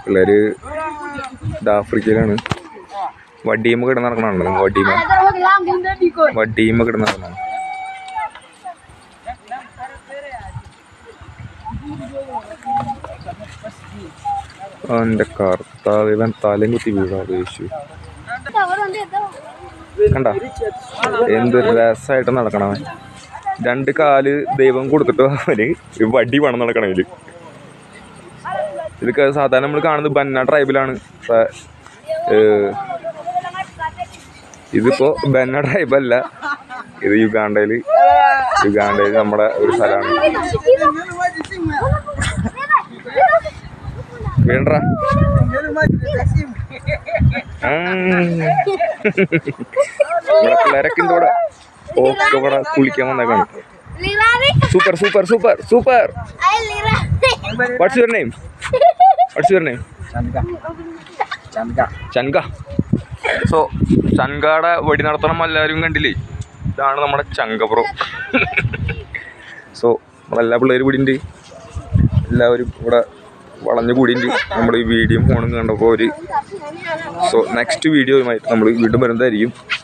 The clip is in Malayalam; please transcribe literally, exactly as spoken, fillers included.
പിള്ളേര് ആഫ്രിക്കയിലാണ്. വടിയുമ്പോ കിടന്ന് നടക്കണുണ്ട്. വടിയുമ്പ വടിയുമ്പോ കിടന്ന് നടക്കണം. എന്റെ കർത്താവ്, ഇവൻ തലയും കുത്തി വീഴാതെ യേശു. കണ്ട എന്തൊരു രസമായിട്ട് നടക്കണവൻ. രണ്ട് കാല് ദൈവം കൊടുത്തിട്ട് അവന് വടി വേണം നടക്കണേല്. ഇതൊക്കെ സാധാരണ നമ്മൾ കാണുന്നത് ബന്ന ട്രൈബിലാണ്. ഇതിപ്പോ ബന്ന ട്രൈബല്ല, ഇത് യുഗാണ്ടയില് യുഗാണ്ടയില് നമ്മുടെ ഒരു സ്ഥലമാണ്. വേണ്ട ഇവിടെ പിള്ളേരൊക്കെ ഇതോടെ ഒക്കെ ഇവിടെ കുളിക്കാൻ വന്നേക്കാണ്. Super super super super. What's your name? What's your name? Chanka. So ചൻകയുടെ വെടി നടത്തണം എല്ലാവരും കണ്ടില്ലേ? ഇതാണ് നമ്മുടെ ചങ്ക ബ്രോ. സോ നമ്മളെല്ലാ പിള്ളേരും കൂടി ഉണ്ട്, എല്ലാവരും ഇവിടെ വളഞ്ഞു കൂടിയുണ്ട്. നമ്മൾ ഈ വീഡിയോ ഫോണും കണ്ടപ്പോൾ ഒരു സോ നെക്സ്റ്റ് വീഡിയോയുമായിട്ട് നമ്മൾ വീണ്ടും വരുന്നതായിരിക്കും.